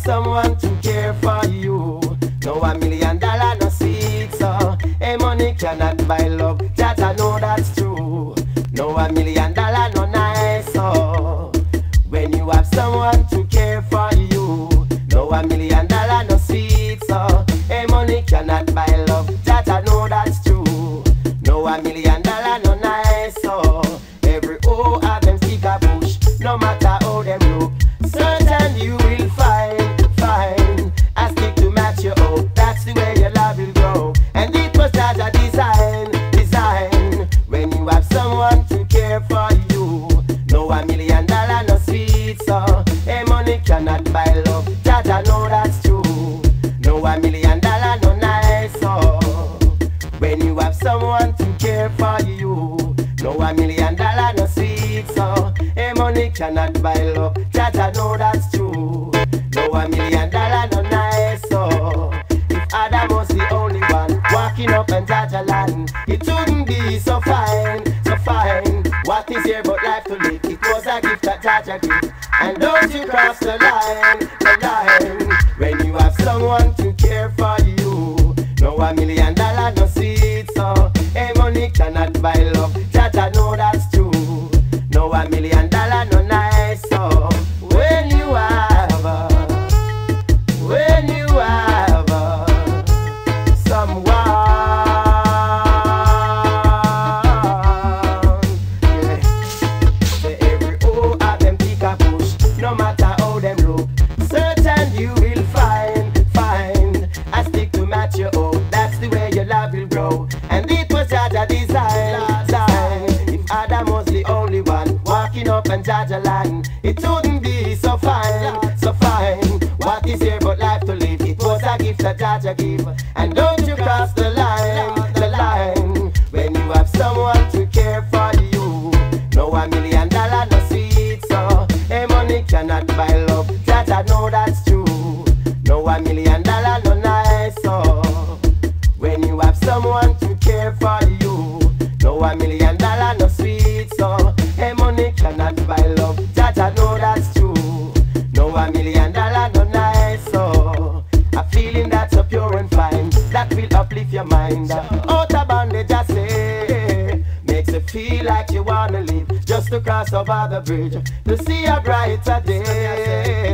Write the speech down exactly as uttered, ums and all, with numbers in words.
someone to care for you. No a million dollar no sweet so. Hey, money cannot buy love, that I know that's true. No a million dollar no nice so. When you have someone to care for you. No a million dollar no sweet so. Hey, money cannot buy love, that I know that's true. No a million dollar no nice so. Every O of them stick a bush, no matter how them look. Certain you will find, find a stick to match your own. That's the way your love will grow. And it was not a design, design. When you have someone to care for you. No a million dollar no sweet so. Hey, money cannot buy love, that I know that's true. No a million dollar no nice so. When you have someone to care for you. No a million dollar no sweet so. Hey, money cannot buy love, that I know that's true. No a million dollar no nice so. If Adam was the only one walking up and touch a land, it wouldn't be so fine, so fine. What is here but life to live? It was a gift that touch a gift. And don't you cross the line, the line. When you have someone to care for you. No a million dollar no sweet so. Hey, money cannot buy love, that I know that's true. No a million dollar no nice so. When you have uh, when you have uh, someone, yeah. For every O of them pick a bush, no matter how them look. Certain you will find, find a stick to match your own. That's the way your love will grow. And it was just a design, design. If Adam was the only one walking up and judge a land, it wouldn't be so fine, so fine. What is here but life to live? It was a gift that judge a give. And don't you cross the line, the line. When you have someone to care for you. No a million dollar no sweet so. Hey, money cannot buy love, that I know that's true. No a million dollar no nice so. When you have someone to care for you. No a million dollar no sweet so. Hey, money cannot buy love, that I know that's true. No a million dollar no nice so. A feeling that's so pure and fine, that will uplift your mind. Out of bondage I say, makes you feel like you wanna live, just to cross over the bridge to see a brighter day.